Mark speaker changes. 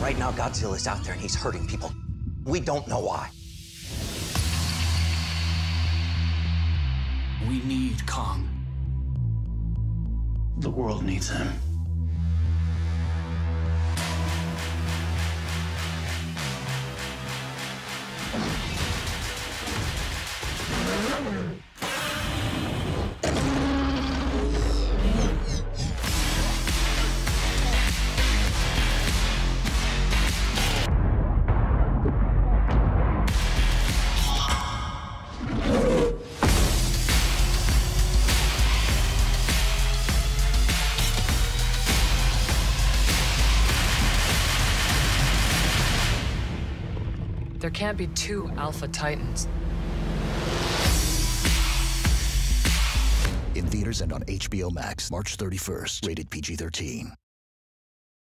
Speaker 1: Right now, Godzilla's out there and he's hurting people. We don't know why.
Speaker 2: We need Kong. The world needs him.
Speaker 3: There can't be two Alpha Titans.
Speaker 4: In theaters and on HBO Max, March 31st, rated PG-13.